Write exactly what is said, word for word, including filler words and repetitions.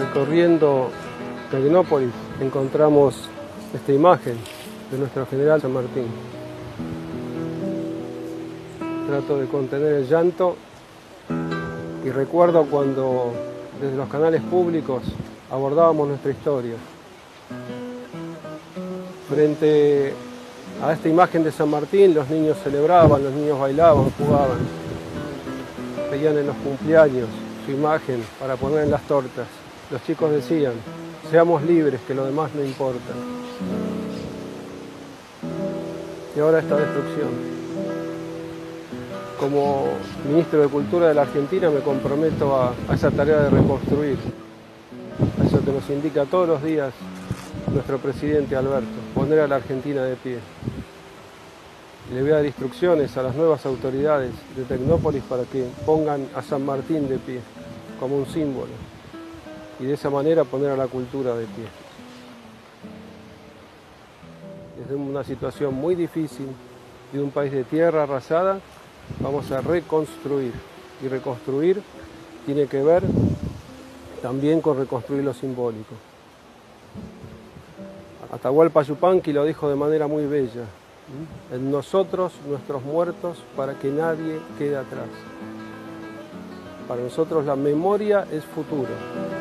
Recorriendo Tecnópolis encontramos esta imagen de nuestro general San Martín. Trato de contener el llanto y recuerdo cuando desde los canales públicos abordábamos nuestra historia. Frente a esta imagen de San Martín, los niños celebraban, los niños bailaban, jugaban. Veían en los cumpleaños su imagen para poner en las tortas. Los chicos decían, seamos libres, que lo demás no importa. Y ahora esta destrucción. Como ministro de Cultura de la Argentina me comprometo a, a esa tarea de reconstruir. A eso que nos indica todos los días nuestro presidente Alberto, poner a la Argentina de pie. Le voy a dar instrucciones a las nuevas autoridades de Tecnópolis para que pongan a San Martín de pie, como un símbolo, y de esa manera poner a la cultura de pie. Desde una situación muy difícil, de un país de tierra arrasada, vamos a reconstruir, y reconstruir tiene que ver también con reconstruir lo simbólico. Atahualpa Yupanqui lo dijo de manera muy bella, en nosotros, nuestros muertos, para que nadie quede atrás. Para nosotros la memoria es futuro.